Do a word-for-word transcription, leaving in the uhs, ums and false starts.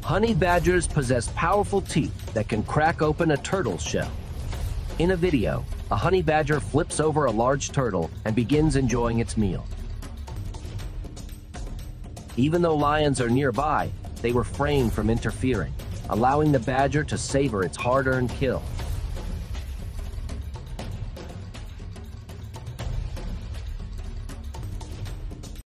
Honey badgers possess powerful teeth that can crack open a turtle's shell. In a video, a honey badger flips over a large turtle and begins enjoying its meal. Even though lions are nearby, they refrain from interfering, allowing the badger to savor its hard-earned kill.